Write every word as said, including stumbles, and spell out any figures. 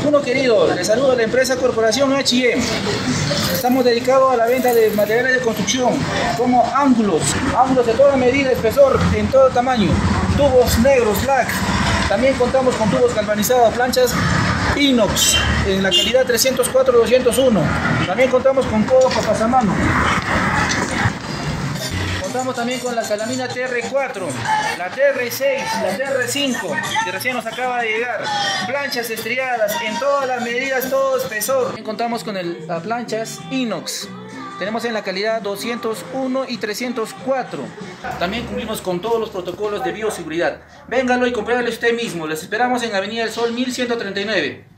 Uno querido, les saludo a la empresa Corporación H y M. Estamos dedicados a la venta de materiales de construcción como ángulos, ángulos de toda medida, espesor, en todo tamaño, tubos negros, black. También contamos con tubos galvanizados, planchas inox en la calidad trescientos cuatro doscientos uno. También contamos con codos para pasamano. Contamos también con la calamina T R cuatro, la T R seis, la T R cinco, que recién nos acaba de llegar. Planchas estriadas en todas las medidas, todo espesor. También contamos con el, las planchas inox. Tenemos en la calidad doscientos uno y trescientos cuatro. También cumplimos con todos los protocolos de bioseguridad. Véngalo y compruébelo usted mismo. Les esperamos en Avenida del Sol mil ciento treinta y nueve.